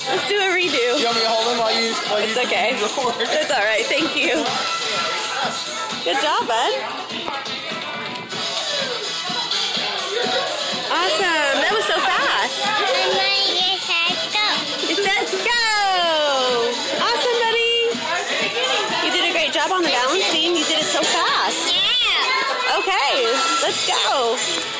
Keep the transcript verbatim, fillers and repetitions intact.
Let's do a redo. You want me to hold him while you while It's you okay. record? It's all right. Thank you. Good job, bud. Awesome. That was so fast. It says go. Awesome, buddy. You did a great job on the balance beam. You did it so fast. Yeah. Okay, let's go.